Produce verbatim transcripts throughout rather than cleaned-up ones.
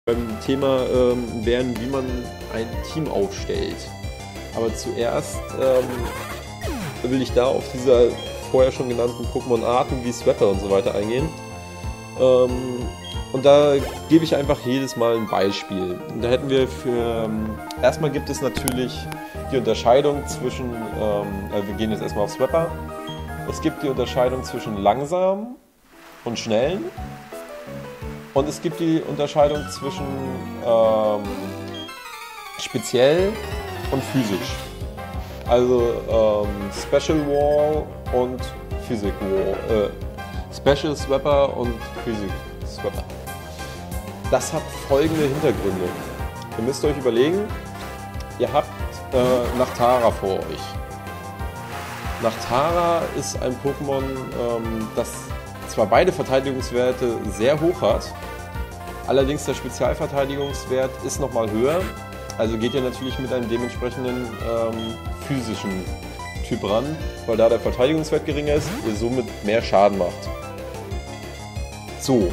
Beim Thema ähm, wären, wie man ein Team aufstellt. Aber zuerst ähm, will ich da auf diese vorher schon genannten Pokémon-Arten wie Swapper und so weiter eingehen. Ähm, und da gebe ich einfach jedes Mal ein Beispiel. Und da hätten wir für... Ähm, erstmal gibt es natürlich die Unterscheidung zwischen... Ähm, also wir gehen jetzt erstmal auf Swapper. Es gibt die Unterscheidung zwischen langsam und schnellen. Und es gibt die Unterscheidung zwischen ähm, speziell und physisch. Also ähm, Special Wall und Physic Wall. Äh, Special Swapper und Physic Swapper. Das hat folgende Hintergründe. Ihr müsst euch überlegen, ihr habt äh, Nachtara vor euch. Nachtara ist ein Pokémon, ähm, das zwar beide Verteidigungswerte sehr hoch hat, allerdings der Spezialverteidigungswert ist nochmal höher, also geht ihr natürlich mit einem dementsprechenden ähm, physischen Typ ran, weil da der Verteidigungswert geringer ist, ihr somit mehr Schaden macht. So,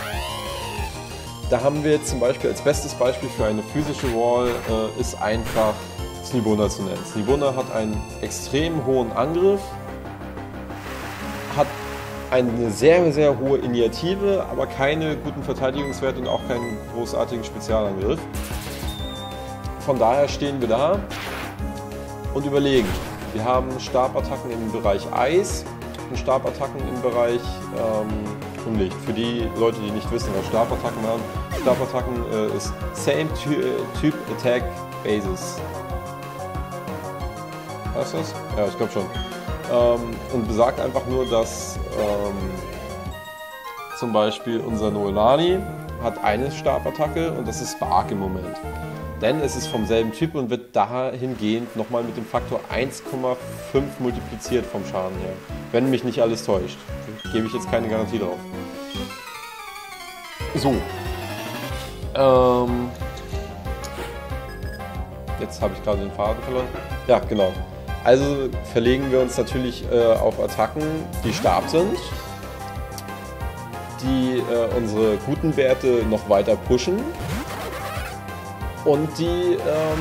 da haben wir jetzt zum Beispiel als bestes Beispiel für eine physische Wall äh, ist einfach Snibona zu nennen. Snibona hat einen extrem hohen Angriff, hat eine sehr, sehr hohe Initiative, aber keine guten Verteidigungswerte und auch keinen großartigen Spezialangriff. Von daher stehen wir da und überlegen. Wir haben Stabattacken im Bereich Eis und Stabattacken im Bereich ähm, Unlicht. Für die Leute, die nicht wissen, was Stabattacken haben. Stabattacken äh, ist Same Type Attack Basis. Heißt das? Ja, ich glaube schon. Ähm, und besagt einfach nur, dass ähm, zum Beispiel unser Noelani hat eine Stabattacke und das ist Spark im Moment. Denn es ist vom selben Typ und wird dahingehend nochmal mit dem Faktor eins Komma fünf multipliziert vom Schaden her. Wenn mich nicht alles täuscht. Gebe ich jetzt keine Garantie drauf. So. Ähm, jetzt habe ich gerade den Faden verloren. Ja, genau. Also verlegen wir uns natürlich äh, auf Attacken, die stark sind, die äh, unsere guten Werte noch weiter pushen und die, ähm,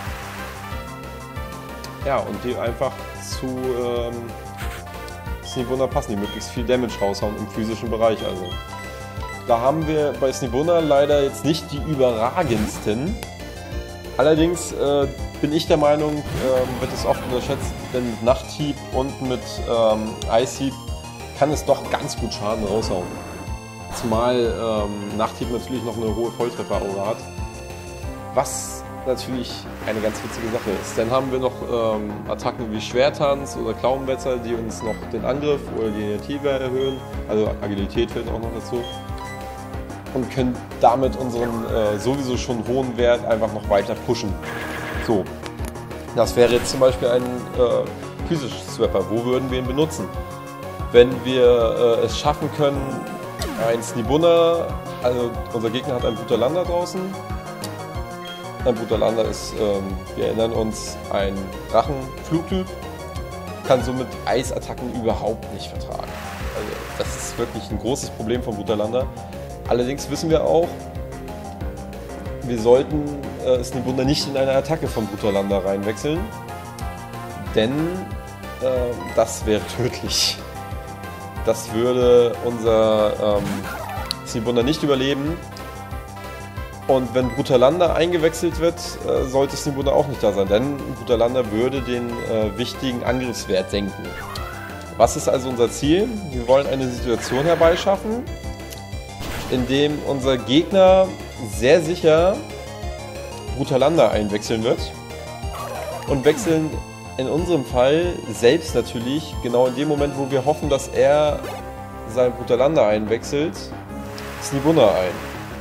ja, und die einfach zu ähm, Snibona passen, die möglichst viel Damage raushauen im physischen Bereich. Also da haben wir bei Snibona leider jetzt nicht die überragendsten. Allerdings äh, bin ich der Meinung, äh, wird es oft unterschätzt, denn mit Nachthieb und mit ähm, Eishieb kann es doch ganz gut Schaden raushauen. Zumal ähm, Nachthieb natürlich noch eine hohe Volltreffer-Aura hat, was natürlich eine ganz witzige Sache ist. Dann haben wir noch ähm, Attacken wie Schwertanz oder Klauenwetzer, die uns noch den Angriff oder die Initiative erhöhen, also Agilität fällt auch noch dazu. Und können damit unseren äh, sowieso schon hohen Wert einfach noch weiter pushen. So, das wäre jetzt zum Beispiel ein äh, physisches Swapper. Wo würden wir ihn benutzen? Wenn wir äh, es schaffen können, ein Snibona, also unser Gegner hat einen Brutalander draußen. Ein Brutalander ist, ähm, wir erinnern uns, ein Drachenflugtyp, kann somit Eisattacken überhaupt nicht vertragen. Also das ist wirklich ein großes Problem von Brutalander. Allerdings wissen wir auch, wir sollten äh, Snibona nicht in eine Attacke von Brutalander reinwechseln, denn äh, das wäre tödlich. Das würde unser ähm, Snibona nicht überleben. Und wenn Brutalander eingewechselt wird, äh, sollte Snibona auch nicht da sein, denn Brutalander würde den äh, wichtigen Angriffswert senken. Was ist also unser Ziel? Wir wollen eine Situation herbeischaffen, in dem unser Gegner sehr sicher Brutalander einwechseln wird und wechseln in unserem Fall selbst natürlich genau in dem Moment, wo wir hoffen, dass er seinen Brutalander einwechselt, Snibona ein.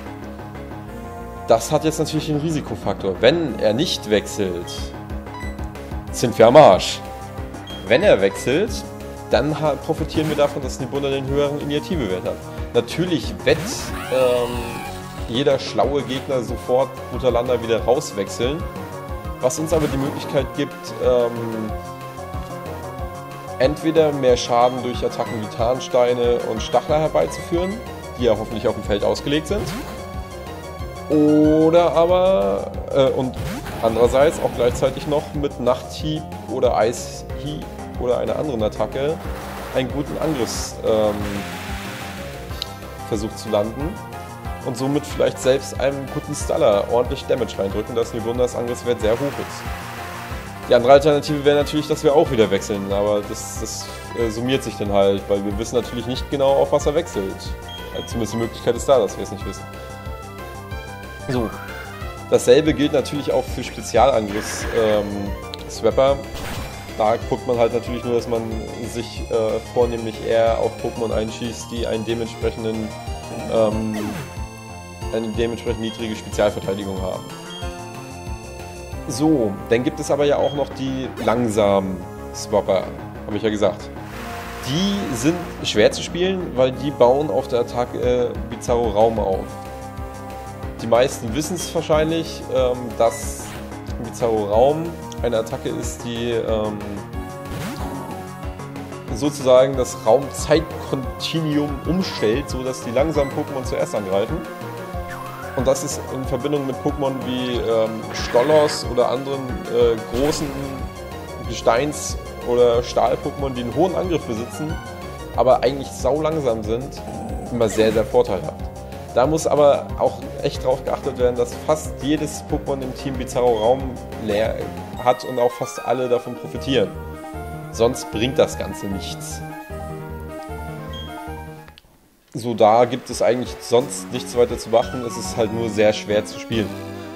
Das hat jetzt natürlich einen Risikofaktor. Wenn er nicht wechselt, sind wir am Arsch. Wenn er wechselt, dann profitieren wir davon, dass Snibona den höheren Initiativewert hat. Natürlich wird ähm, jeder schlaue Gegner sofort Brutalander wieder rauswechseln, was uns aber die Möglichkeit gibt, ähm, entweder mehr Schaden durch Attacken wie Tarnsteine und Stachler herbeizuführen, die ja hoffentlich auf dem Feld ausgelegt sind, Oder aber, äh, und andererseits auch gleichzeitig noch mit Nachthieb oder Eishieb oder einer anderen Attacke einen guten Angriffsversuch ähm, zu landen und somit vielleicht selbst einem guten Staller ordentlich Damage reindrücken, dass Nibundas Angriffswert sehr hoch ist. Die andere Alternative wäre natürlich, dass wir auch wieder wechseln, aber das, das äh, summiert sich dann halt, weil wir wissen natürlich nicht genau, auf was er wechselt. Also zumindest die Möglichkeit ist da, dass wir es nicht wissen. So, dasselbe gilt natürlich auch für Spezialangriffs-Swapper. Ähm, da guckt man halt natürlich nur, dass man sich äh, vornehmlich eher auf Pokémon einschießt, die einen dementsprechenden, ähm, eine dementsprechend niedrige Spezialverteidigung haben. So, dann gibt es aber ja auch noch die langsamen Swapper, habe ich ja gesagt. Die sind schwer zu spielen, weil die bauen auf der Attacke äh, Bizarro Raum auf. Die meisten wissen es wahrscheinlich, ähm, dass Bizarro Raum eine Attacke ist, die ähm, sozusagen das Raum-Zeit-Kontinuum umstellt, sodass die langsamen Pokémon zuerst angreifen. Und das ist in Verbindung mit Pokémon wie ähm, Stollos oder anderen äh, großen Gesteins- oder Stahl-Pokémon, die einen hohen Angriff besitzen, aber eigentlich sau langsam sind, immer sehr, sehr vorteilhaft. Da muss aber auch echt drauf geachtet werden, dass fast jedes Pokémon im Team Bizarro Raum leer hat und auch fast alle davon profitieren. Sonst bringt das Ganze nichts. So, da gibt es eigentlich sonst nichts weiter zu beachten, es ist halt nur sehr schwer zu spielen.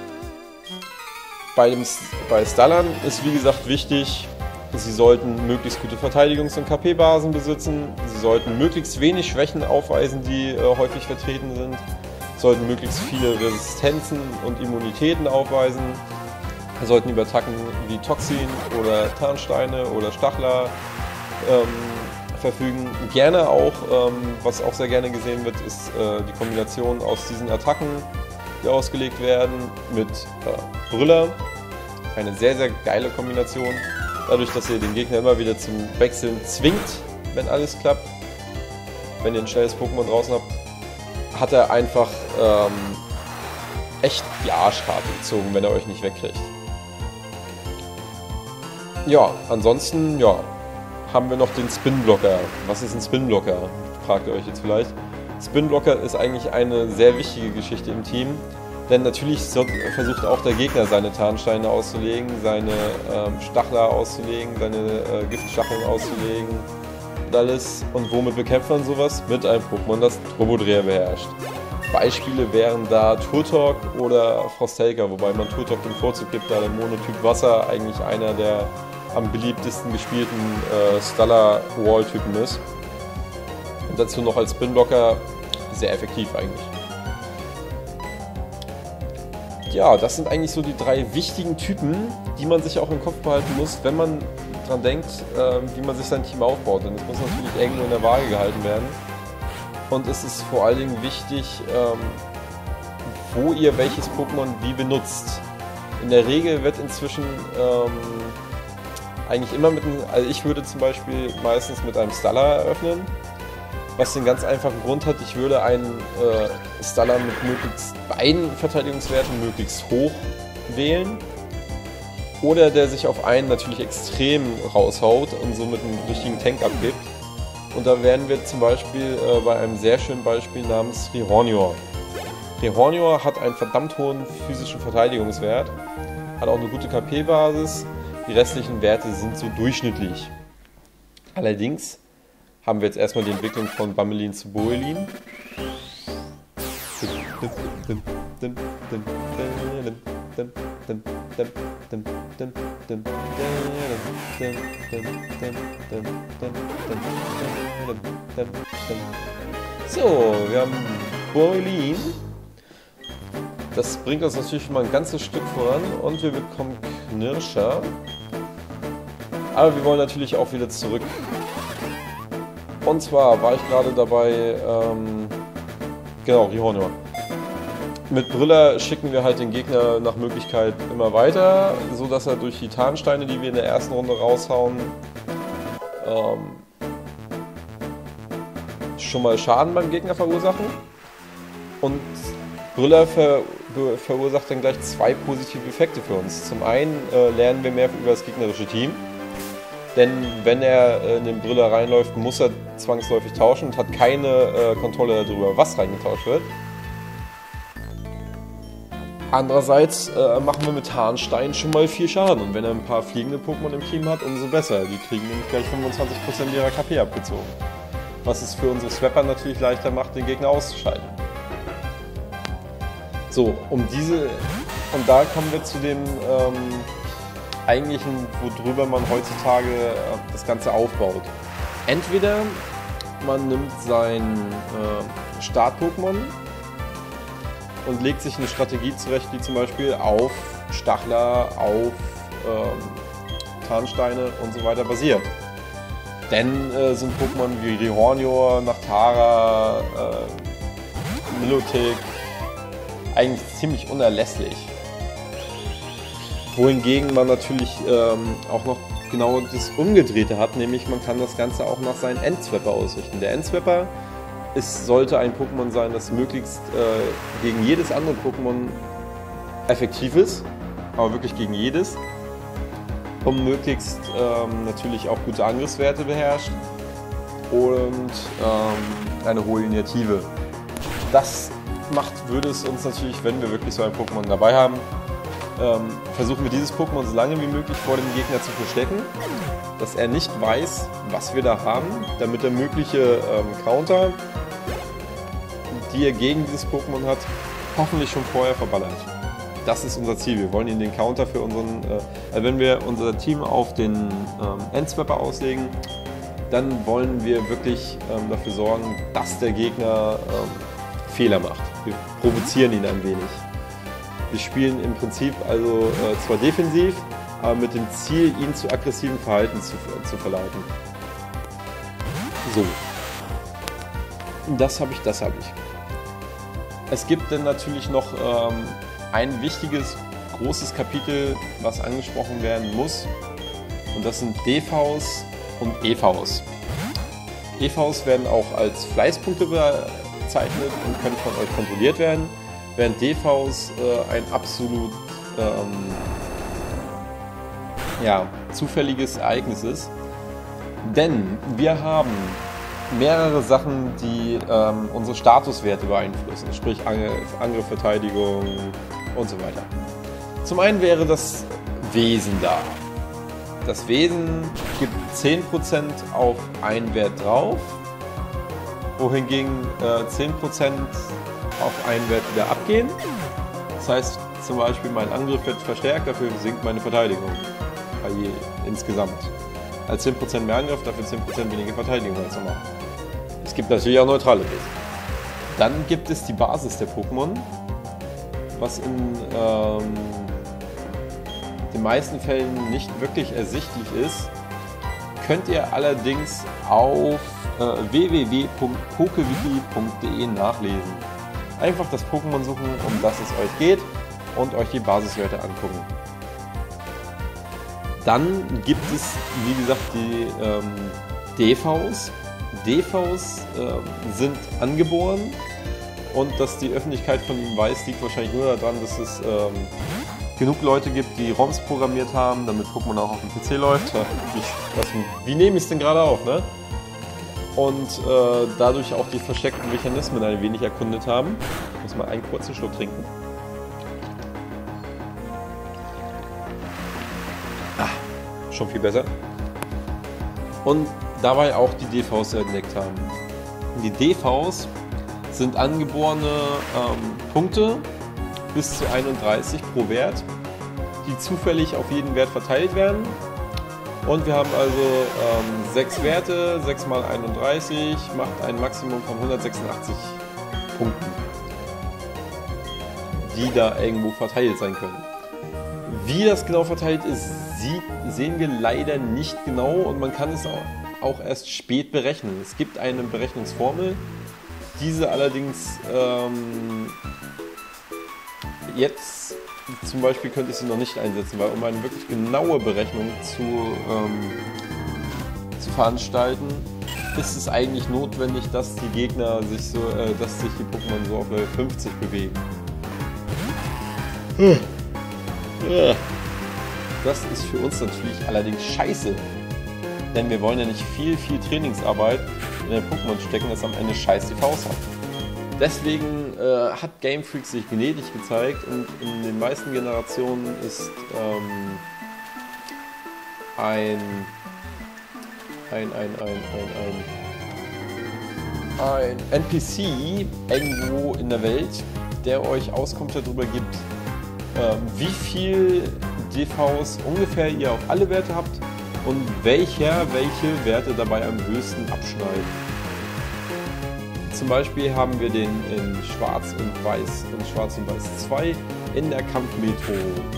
Bei, dem, bei Stallern ist wie gesagt wichtig, sie sollten möglichst gute Verteidigungs- und K P-Basen besitzen, sie sollten möglichst wenig Schwächen aufweisen, die äh, häufig vertreten sind, sollten möglichst viele Resistenzen und Immunitäten aufweisen, sollten über Attacken wie Toxin oder Tarnsteine oder Stachler ähm, verfügen. Gerne auch, ähm, was auch sehr gerne gesehen wird, ist äh, die Kombination aus diesen Attacken, die ausgelegt werden, mit äh, Brüller. Eine sehr, sehr geile Kombination. Dadurch, dass ihr den Gegner immer wieder zum Wechseln zwingt, wenn alles klappt. Wenn ihr ein schnelles Pokémon draußen habt, hat er einfach ähm, echt die Arschkarte gezogen, wenn er euch nicht wegkriegt. Ja, ansonsten, ja, haben wir noch den Spinblocker. Was ist ein Spinblocker? Fragt ihr euch jetzt vielleicht. Spinblocker ist eigentlich eine sehr wichtige Geschichte im Team, denn natürlich versucht auch der Gegner seine Tarnsteine auszulegen, seine ähm, Stachler auszulegen, seine äh, Giftstacheln auszulegen und alles. Und womit bekämpft man sowas? Mit einem Pokémon, das Turbodreher beherrscht. Beispiele wären da Turtok oder Frostelka, wobei man Turtok den Vorzug gibt, da der Monotyp Wasser eigentlich einer der am beliebtesten gespielten äh, Stellar-Wall-Typen ist. Und dazu noch als Spinblocker sehr effektiv eigentlich. Ja, das sind eigentlich so die drei wichtigen Typen, die man sich auch im Kopf behalten muss, wenn man dran denkt, äh, wie man sich sein Team aufbaut. Denn es muss natürlich irgendwo in der Waage gehalten werden. Und es ist vor allen Dingen wichtig, ähm, wo ihr welches Pokémon wie benutzt. In der Regel wird inzwischen ähm, eigentlich immer mit einem, also ich würde zum Beispiel meistens mit einem Stalla eröffnen, was den ganz einfachen Grund hat, ich würde einen äh, Stalla mit möglichst beiden Verteidigungswerten möglichst hoch wählen oder der sich auf einen natürlich extrem raushaut und somit einen richtigen Tank abgibt. Und da wären wir zum Beispiel äh, bei einem sehr schönen Beispiel namens Rehornior. Rehornior hat einen verdammt hohen physischen Verteidigungswert, hat auch eine gute K P-Basis. Die restlichen Werte sind so durchschnittlich. Allerdings haben wir jetzt erstmal die Entwicklung von Bumelin zu Boelin. So, wir haben Boelin. Das bringt uns natürlich mal ein ganzes Stück voran und wir bekommen Knirscher. Aber wir wollen natürlich auch wieder zurück. Und zwar war ich gerade dabei, ähm, genau, Rehornior. Mit Brüller schicken wir halt den Gegner nach Möglichkeit immer weiter, so dass er durch die Tarnsteine, die wir in der ersten Runde raushauen, ähm, schon mal Schaden beim Gegner verursachen. Und Brüller ver verursacht dann gleich zwei positive Effekte für uns. Zum einen äh, lernen wir mehr über das gegnerische Team, denn wenn er äh, in den Brille reinläuft, muss er zwangsläufig tauschen und hat keine äh, Kontrolle darüber, was reingetauscht wird. Andererseits äh, machen wir mit Harnstein schon mal viel Schaden und wenn er ein paar fliegende Pokémon im Team hat, umso besser. Die kriegen nämlich gleich fünfundzwanzig Prozent ihrer K P abgezogen. Was es für unsere Swapper natürlich leichter macht, den Gegner auszuschalten. So, um diese, und da kommen wir zu dem ähm, eigentlichen, worüber man heutzutage äh, das Ganze aufbaut. Entweder man nimmt sein äh, Start-Pokémon und legt sich eine Strategie zurecht, die zum Beispiel auf Stachler, auf ähm, Tarnsteine und so weiter basiert. Denn äh, sind Pokémon wie Rihornior, Nachtara, äh, Milotic eigentlich ziemlich unerlässlich. Wohingegen man natürlich ähm, auch noch genau das Umgedrehte hat, nämlich man kann das Ganze auch nach seinen Endswapper ausrichten. Der Endswapper ist, sollte ein Pokémon sein, das möglichst äh, gegen jedes andere Pokémon effektiv ist, aber wirklich gegen jedes, und möglichst ähm, natürlich auch gute Angriffswerte beherrscht und ähm, eine hohe Initiative. Das macht, würde es uns natürlich, wenn wir wirklich so ein Pokémon dabei haben, ähm, versuchen wir dieses Pokémon so lange wie möglich vor dem Gegner zu verstecken, dass er nicht weiß, was wir da haben, damit er mögliche ähm, Counter, die er gegen dieses Pokémon hat, hoffentlich schon vorher verballert. Das ist unser Ziel. Wir wollen ihn den Counter für unseren, äh, also wenn wir unser Team auf den ähm, Endswapper auslegen, dann wollen wir wirklich ähm, dafür sorgen, dass der Gegner ähm, Fehler macht. Wir provozieren ihn ein wenig. Wir spielen im Prinzip also äh, zwar defensiv, aber mit dem Ziel, ihn zu aggressivem Verhalten zu, äh, zu verleiten. So. Das habe ich, das habe ich. Es gibt dann natürlich noch ähm, ein wichtiges, großes Kapitel, was angesprochen werden muss. Und das sind D Vs und E Vs. E Vs werden auch als Fleißpunkte bezeichnet und können von euch kontrolliert werden, während D Vs äh, ein absolut ähm, ja, zufälliges Ereignis ist. Denn wir haben mehrere Sachen, die ähm, unsere Statuswerte beeinflussen, sprich Angriff, Angriff, Verteidigung und so weiter. Zum einen wäre das Wesen da. Das Wesen gibt zehn Prozent auf einen Wert drauf, wohingegen äh, zehn Prozent auf einen Wert wieder abgehen. Das heißt zum Beispiel, mein Angriff wird verstärkt, dafür sinkt meine Verteidigung je, insgesamt. Als zehn Prozent mehr Angriff, dafür zehn Prozent weniger Verteidigung als normal. Es gibt natürlich auch neutrale Wesen. Dann gibt es die Basis der Pokémon, was in ähm, den meisten Fällen nicht wirklich ersichtlich ist. Könnt ihr allerdings auf äh, w w w punkt pokewiki punkt de nachlesen. Einfach das Pokémon suchen, um das es euch geht, und euch die Basiswerte angucken. Dann gibt es, wie gesagt, die ähm, D Vs. D Vs äh, sind angeboren, und dass die Öffentlichkeit von ihnen weiß, liegt wahrscheinlich nur daran, dass es ähm, genug Leute gibt, die ROMs programmiert haben, damit Pokémon auch auf dem P C läuft. Ich, was, wie nehme ich es denn gerade auf, ne? Und äh, dadurch auch die versteckten Mechanismen ein wenig erkundet haben. Ich muss mal einen kurzen Schluck trinken. Ah, schon viel besser. Und dabei auch die D Vs entdeckt haben. Die D Vs sind angeborene ähm, Punkte bis zu einunddreißig pro Wert, die zufällig auf jeden Wert verteilt werden. Und wir haben also ähm, sechs Werte, sechs mal einunddreißig macht ein Maximum von hundertsechsundachtzig Punkten, die da irgendwo verteilt sein können. Wie das genau verteilt ist, sieht, sehen wir leider nicht genau, und man kann es auch, auch erst spät berechnen. Es gibt eine Berechnungsformel, diese allerdings ähm, jetzt zum Beispiel könnte ich sie noch nicht einsetzen, weil um eine wirklich genaue Berechnung zu, ähm, zu veranstalten, ist es eigentlich notwendig, dass die Gegner sich so, äh, dass sich die Pokémon so auf Level fünfzig bewegen. Das ist für uns natürlich allerdings scheiße. Denn wir wollen ja nicht viel, viel Trainingsarbeit in den Pokémon stecken, das am Ende scheiß die Faust hat. Deswegen äh, hat Game Freak sich gnädig gezeigt und in den meisten Generationen ist ähm, ein, ein, ein, ein, ein, ein, ein N P C irgendwo in der Welt, der euch Auskunft darüber gibt, äh, wie viel D Vs ungefähr ihr auf alle Werte habt und welcher welche Werte dabei am höchsten abschneiden. Zum Beispiel haben wir den in Schwarz und Weiß und Schwarz und Weiß zwei in der Kampfmetro.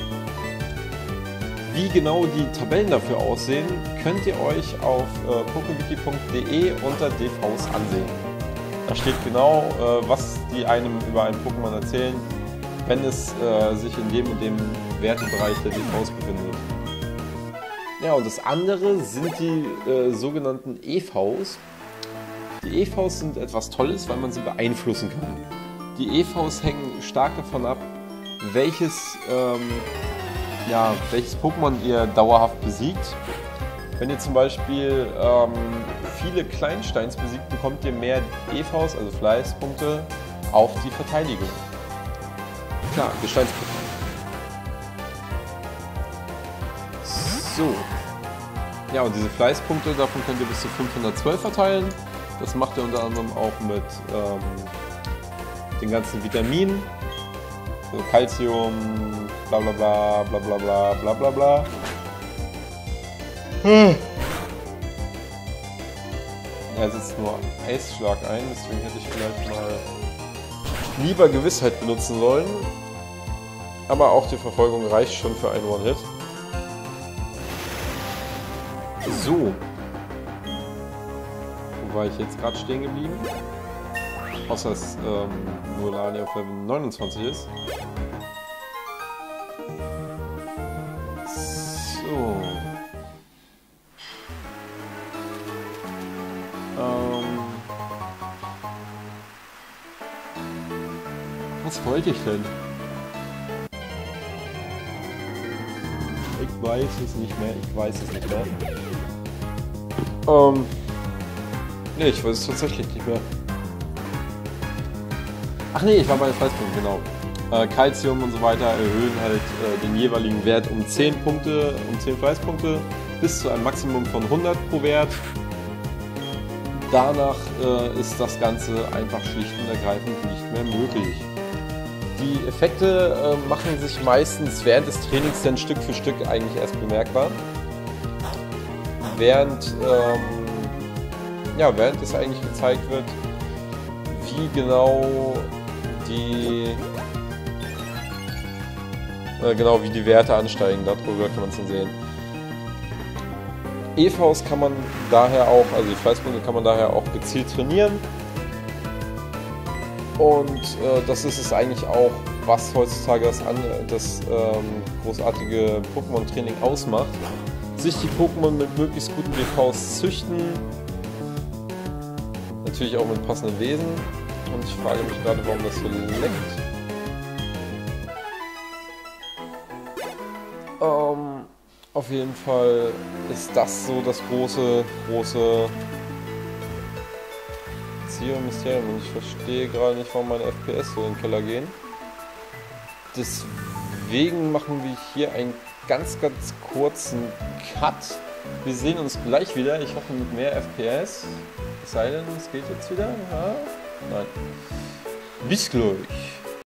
Wie genau die Tabellen dafür aussehen, könnt ihr euch auf äh, pokewiki punkt de unter D Vs ansehen. Da steht genau, äh, was die einem über ein Pokémon erzählen, wenn es äh, sich in dem und dem Wertebereich der D Vs befindet. Ja, und das andere sind die äh, sogenannten E Vs. Die E Vs sind etwas Tolles, weil man sie beeinflussen kann. Die E Vs hängen stark davon ab, welches, ähm, ja, welches Pokémon ihr dauerhaft besiegt. Wenn ihr zum Beispiel ähm, viele Kleinsteins besiegt, bekommt ihr mehr E Vs, also Fleißpunkte, auf die Verteidigung. Klar, Gesteinspunkte. So. Ja, und diese Fleißpunkte, davon könnt ihr bis zu fünfhundertzwölf verteilen. Das macht ihr unter anderem auch mit ähm, den ganzen Vitaminen, so Calcium, bla bla bla bla bla bla bla bla bla. Hm. Er setzt nur Eisschlag ein, deswegen hätte ich vielleicht mal lieber Gewissheit benutzen sollen. Aber auch die Verfolgung reicht schon für einen One-Hit. So. Wo war ich jetzt gerade stehen geblieben? Außer dass ähm, nur Lani auf Level neunundzwanzig ist. So. Ähm. Was wollte ich denn? Ich weiß es nicht mehr, ich weiß es nicht mehr. Ähm. Ne, ich weiß es tatsächlich nicht mehr. Ach nee, ich war bei den Fleißpunkten, genau. Äh, Calcium und so weiter erhöhen halt äh, den jeweiligen Wert um zehn Punkte, um zehn Fleißpunkte, bis zu einem Maximum von hundert pro Wert. Danach äh, ist das Ganze einfach schlicht und ergreifend nicht mehr möglich. Die Effekte äh, machen sich meistens während des Trainings dann Stück für Stück eigentlich erst bemerkbar. Während, ähm, ja, während es eigentlich gezeigt wird, wie genau die, äh, genau wie die Werte ansteigen, darüber kann man es dann sehen. E Vs kann man daher auch, also die Fleißpunkte kann man daher auch gezielt trainieren. Und äh, das ist es eigentlich auch, was heutzutage das, an, das ähm, großartige Pokémon-Training ausmacht. Sich die Pokémon mit möglichst guten D Vs züchten. Natürlich auch mit passenden Wesen. Und ich frage mich gerade, warum das so leckt. Ähm, auf jeden Fall ist das so das große, große Ziel und Mysterium. Und ich verstehe gerade nicht, warum meine F P S so in den Keller gehen. Deswegen machen wir hier einen ganz, ganz kurzen Cut. Wir sehen uns gleich wieder. Ich hoffe mit mehr F P S. Es sei denn, es geht jetzt wieder. Ja? Nein. Bis gleich.